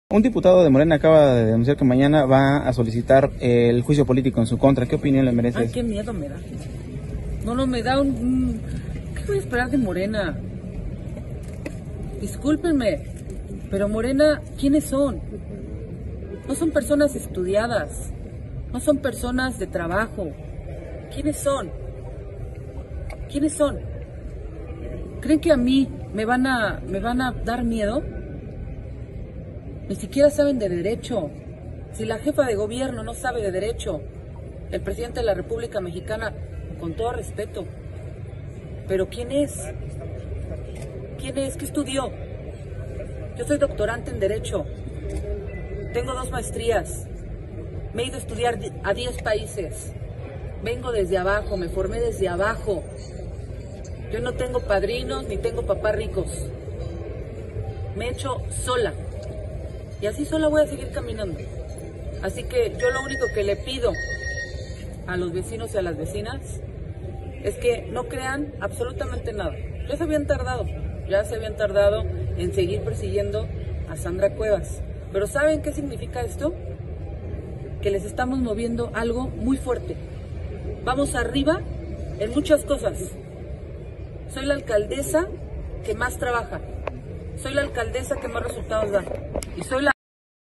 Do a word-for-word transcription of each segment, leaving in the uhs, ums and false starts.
Un diputado de Morena acaba de denunciar que mañana va a solicitar el juicio político en su contra. ¿Qué opinión le merece? Ay, qué miedo me da. No, no, me da un... un... ¿Qué voy a esperar de Morena? Discúlpenme, pero Morena, ¿quiénes son? No son personas estudiadas, no son personas de trabajo. ¿Quiénes son? ¿Quiénes son? ¿Creen que a mí me van a, me van a dar miedo? Ni siquiera saben de derecho. Si la jefa de gobierno no sabe de derecho, el presidente de la República Mexicana, con todo respeto, pero ¿quién es? ¿Quién es? ¿Qué estudió? Yo soy doctorante en Derecho, tengo dos maestrías, me he ido a estudiar a diez países, vengo desde abajo, me formé desde abajo. Yo no tengo padrinos ni tengo papás ricos, me he hecho sola. Y así sola voy a seguir caminando. Así que yo lo único que le pido a los vecinos y a las vecinas es que no crean absolutamente nada. Ya se habían tardado, ya se habían tardado en seguir persiguiendo a Sandra Cuevas. Pero ¿saben qué significa esto? Que les estamos moviendo algo muy fuerte. Vamos arriba en muchas cosas. Soy la alcaldesa que más trabaja. Soy la alcaldesa que más resultados da. Y soy la...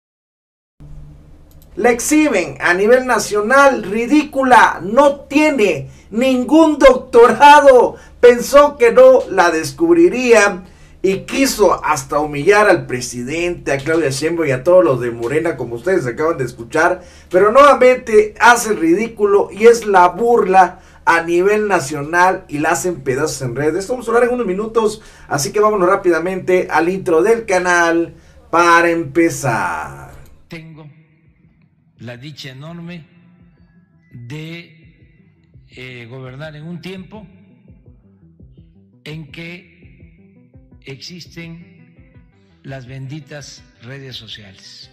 La exhiben a nivel nacional, ridícula, no tiene ningún doctorado. Pensó que no la descubriría y quiso hasta humillar al presidente, a Claudia Sheinbaum y a todos los de Morena, como ustedes acaban de escuchar. Pero nuevamente hace el ridículo y es la burla a nivel nacional y la hacen pedazos en redes. Esto vamos a hablar en unos minutos, así que vámonos rápidamente al intro del canal para empezar. Tengo la dicha enorme de eh, gobernar en un tiempo en que existen las benditas redes sociales.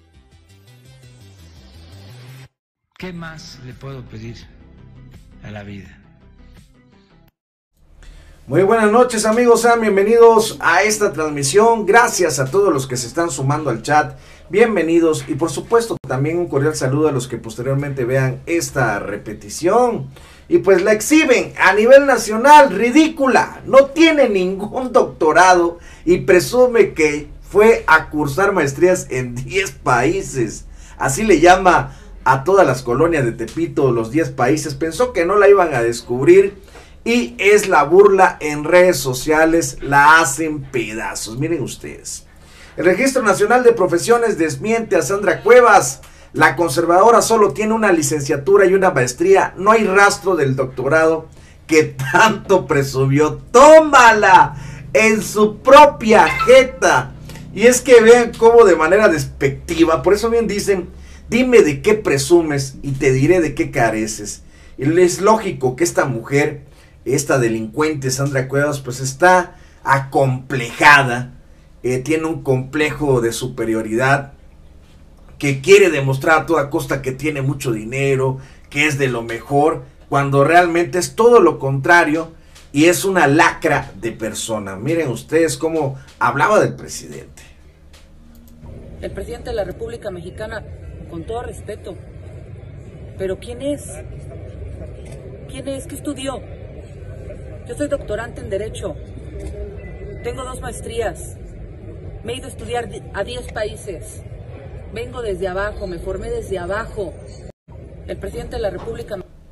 ¿Qué más le puedo pedir a la vida? Muy buenas noches, amigos, sean bienvenidos a esta transmisión. Gracias a todos los que se están sumando al chat, bienvenidos, y por supuesto también un cordial saludo a los que posteriormente vean esta repetición. Y pues la exhiben a nivel nacional, ridícula, no tiene ningún doctorado y presume que fue a cursar maestrías en diez países. Así le llama a todas las colonias de Tepito, los diez países. Pensó que no la iban a descubrir y es la burla en redes sociales, la hacen pedazos. Miren ustedes, el Registro Nacional de Profesiones desmiente a Sandra Cuevas. La conservadora solo tiene una licenciatura y una maestría, no hay rastro del doctorado que tanto presumió. ¡Tómala! En su propia jeta. Y es que vean cómo de manera despectiva, por eso bien dicen: dime de qué presumes y te diré de qué careces. Y es lógico que esta mujer, esta delincuente Sandra Cuevas, pues está acomplejada, eh, tiene un complejo de superioridad, que quiere demostrar a toda costa que tiene mucho dinero, que es de lo mejor, cuando realmente es todo lo contrario y es una lacra de persona. Miren ustedes cómo hablaba del presidente. El presidente de la República Mexicana, con todo respeto, pero ¿quién es? ¿Quién es? ¿Qué estudió? Yo soy doctorante en Derecho, tengo dos maestrías, me he ido a estudiar a diez países, vengo desde abajo, me formé desde abajo. El presidente de la República...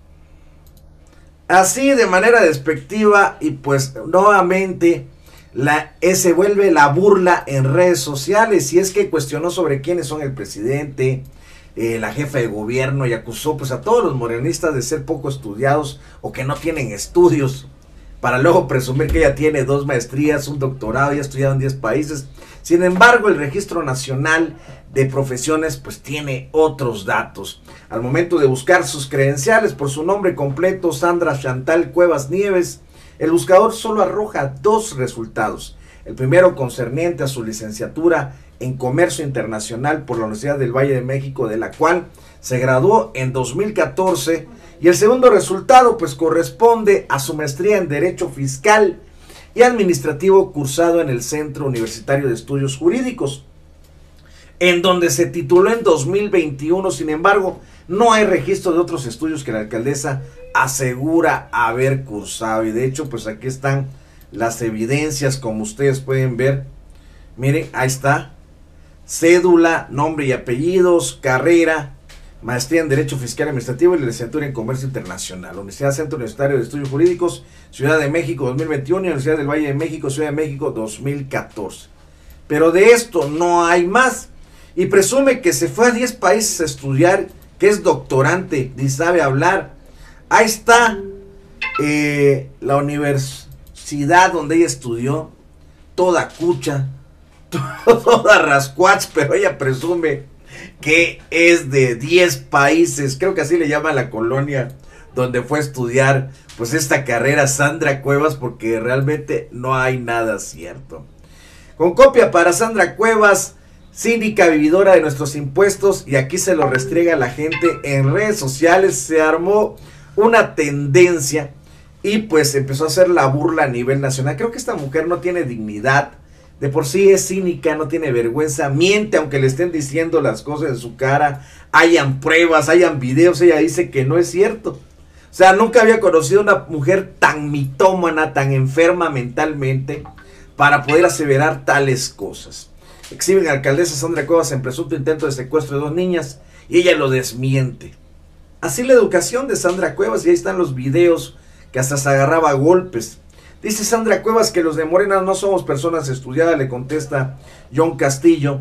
Así de manera despectiva, y pues nuevamente la, eh, se vuelve la burla en redes sociales. Y es que cuestionó sobre quiénes son el presidente, eh, la jefa de gobierno, y acusó pues a todos los morenistas de ser poco estudiados o que no tienen estudios, para luego presumir que ella tiene dos maestrías, un doctorado y ha estudiado en diez países. Sin embargo, el Registro Nacional de Profesiones pues tiene otros datos. Al momento de buscar sus credenciales por su nombre completo, Sandra Chantal Cuevas Nieves, el buscador solo arroja dos resultados. El primero concerniente a su licenciatura en Comercio Internacional por la Universidad del Valle de México, de la cual se graduó en dos mil catorce, y el segundo resultado pues corresponde a su maestría en Derecho Fiscal y Administrativo cursado en el Centro Universitario de Estudios Jurídicos. en donde se tituló en dos mil veintiuno. Sin embargo, no hay registro de otros estudios que la alcaldesa asegura haber cursado. Y de hecho, pues aquí están las evidencias, como ustedes pueden ver. Miren, ahí está. Cédula, nombre y apellidos, carrera, maestría en Derecho Fiscal y Administrativo y licenciatura en Comercio Internacional. Universidad Centro Universitario de Estudios Jurídicos, Ciudad de México dos mil veintiuno, Universidad del Valle de México, Ciudad de México dos mil catorce. Pero de esto no hay más. Y presume que se fue a diez países a estudiar, que es doctorante, ni sabe hablar. Ahí está eh, la universidad donde ella estudió, toda cucha, toda rascuach, pero ella presume que es de diez países, creo que así le llama la colonia donde fue a estudiar pues esta carrera Sandra Cuevas, porque realmente no hay nada cierto. Con copia para Sandra Cuevas, cínica vividora de nuestros impuestos, y aquí se lo restriega a la gente en redes sociales. Se armó una tendencia y pues empezó a hacer la burla a nivel nacional. Creo que esta mujer no tiene dignidad, de por sí es cínica, no tiene vergüenza, miente aunque le estén diciendo las cosas en su cara, hayan pruebas, hayan videos, ella dice que no es cierto. O sea, nunca había conocido una mujer tan mitómana, tan enferma mentalmente, para poder aseverar tales cosas. Exhiben a la alcaldesa Sandra Cuevas en presunto intento de secuestro de dos niñas y ella lo desmiente. Así la educación de Sandra Cuevas, y ahí están los videos que hasta se agarraba a golpes. Dice Sandra Cuevas que los de Morena no somos personas estudiadas, le contesta John Castillo.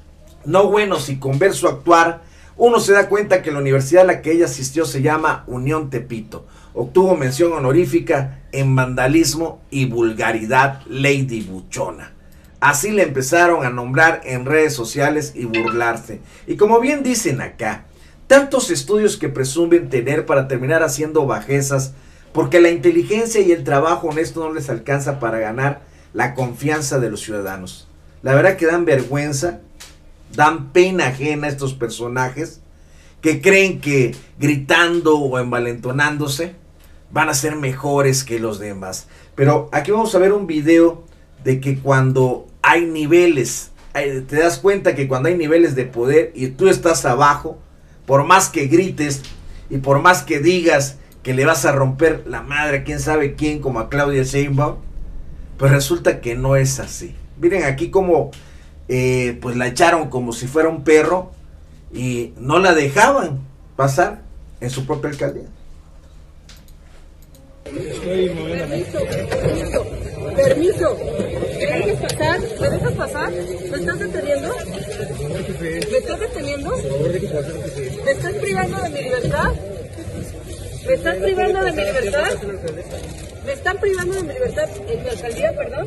No bueno, si con ver su actuar uno se da cuenta que la universidad a la que ella asistió se llama Unión Tepito. Obtuvo mención honorífica en vandalismo y vulgaridad, Lady Buchona. Así le empezaron a nombrar en redes sociales y burlarse. Y como bien dicen acá, tantos estudios que presumen tener para terminar haciendo bajezas, porque la inteligencia y el trabajo honesto no les alcanza para ganar la confianza de los ciudadanos. La verdad que dan vergüenza, dan pena ajena a estos personajes que creen que gritando o envalentonándose van a ser mejores que los demás. Pero aquí vamos a ver un video de que cuando hay niveles, te das cuenta que cuando hay niveles de poder y tú estás abajo, por más que grites y por más que digas que le vas a romper la madre a quién sabe quién, como a Claudia Sheinbaum, pues resulta que no es así. Miren aquí como eh, pues la echaron como si fuera un perro y no la dejaban pasar en su propia alcaldía. Permiso, permiso, permiso. ¿Me dejas pasar? ¿Me dejas pasar? ¿Me estás deteniendo? ¿Me estás deteniendo? ¿Me estás privando de mi libertad? ¿Me estás privando de mi libertad? ¿Me están privando de mi libertad en mi alcaldía, perdón?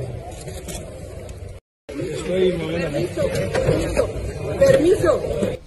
Permiso, permiso, permiso.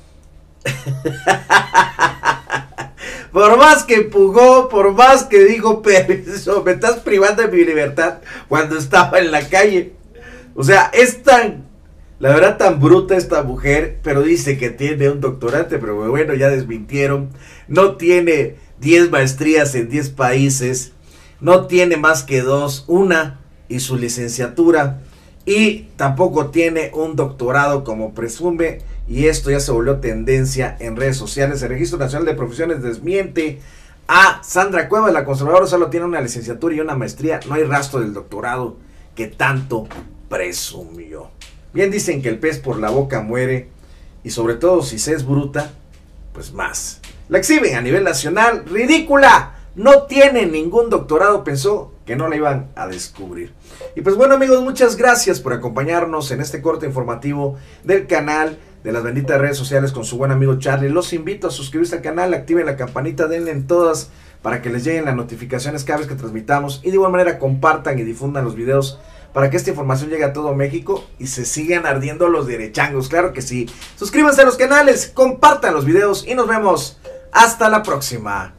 Por más que empujó, por más que dijo permiso, me estás privando de mi libertad cuando estaba en la calle. O sea, es tan, la verdad, tan bruta esta mujer, pero dice que tiene un doctorante, pero bueno, ya desmintieron. No tiene diez maestrías en diez países, no tiene más que dos, una y su licenciatura, y tampoco tiene un doctorado como presume, y esto ya se volvió tendencia en redes sociales. El Registro Nacional de Profesiones desmiente a Sandra Cuevas. La conservadora solo tiene una licenciatura y una maestría, no hay rastro del doctorado que tanto presumió. Bien dicen que el pez por la boca muere, y sobre todo si se es bruta, pues más. La exhiben a nivel nacional, ridícula, no tiene ningún doctorado, pensó que no la iban a descubrir. Y pues bueno amigos, muchas gracias por acompañarnos en este corte informativo del canal de las benditas redes sociales con su buen amigo Charlie. Los invito a suscribirse al canal, activen la campanita, denle en todas para que les lleguen las notificaciones cada vez que transmitamos, y de igual manera compartan y difundan los videos para que esta información llegue a todo México y se sigan ardiendo los derechangos, claro que sí. Suscríbanse a los canales, compartan los videos y nos vemos hasta la próxima.